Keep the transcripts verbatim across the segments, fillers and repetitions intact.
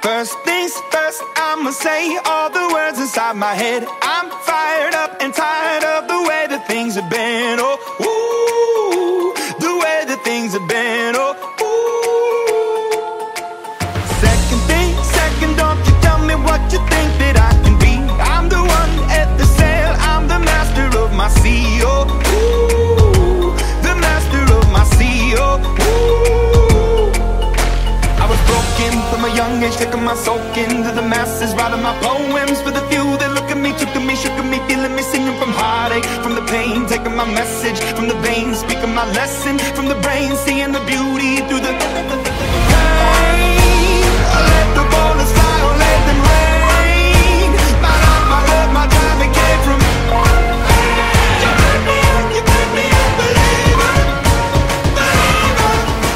First things first, I'ma say all the words inside my head. I'm fired up and tired of the way that things have been. Oh, ooh, the way that things have been. Oh, ooh. Second thing, second, don't you tell me what you think that I can be. I'm the one at the sail, I'm the master of my sea. Oh, ooh, the master of my sea. Oh, ooh. I was broken from a young age, taking my soul into the masses, writing my poems for the few that look at me, took to me, shook at me, feeling me, singing from heartache, from the pain, taking my message from the veins, speaking my lesson from the brain, seeing the beauty through the pain. I let the bullets fly, or let them rain. My love, my love, my time, it came from you made me up, you made me a believer, believer.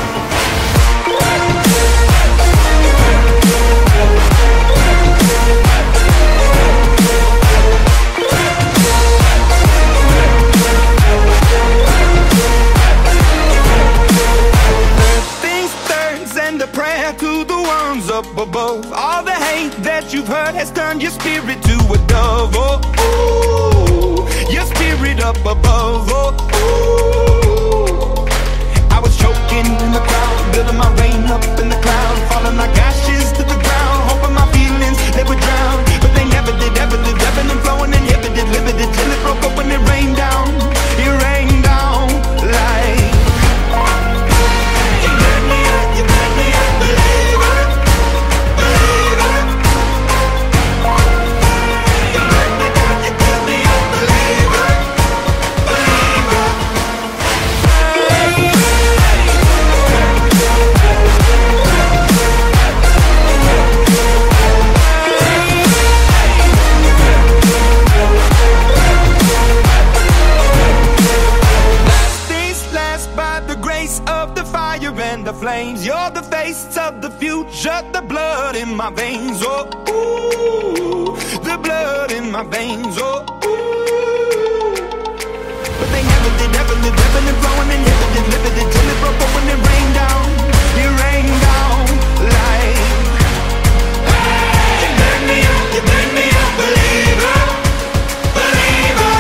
Up above, all the hate that you've heard has turned your spirit to a dove. Oh, ooh, your spirit up above. Oh, ooh. I was choking in the crowd, building my rain up in the cloud, falling like ashes to the ground, hoping my feelings they would drown, but they never did. Ever did, ebbing and flowing, inhibited, limited, till it broke up when it rained down. It rained down like you made me up, you made me a believer. And the flames, you're the face of the future, the blood in my veins. Oh, ooh, the blood in my veins. Oh, ooh. But they never did, ever lived, ebbing and flowing, inhibited, limited, till it broke up when it rained down. It rained down like hey, you made me up, you made me a believer, believer.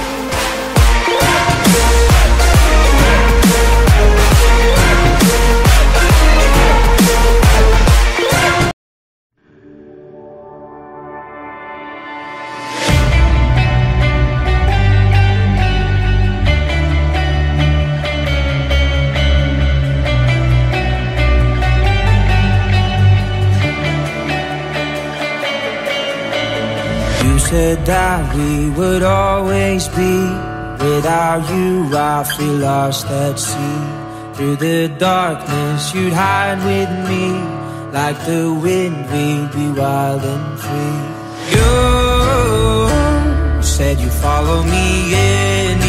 Said that we would always be. Without you I feel lost at sea. Through the darkness you'd hide with me. Like the wind we'd be wild and free. You said you'd follow me in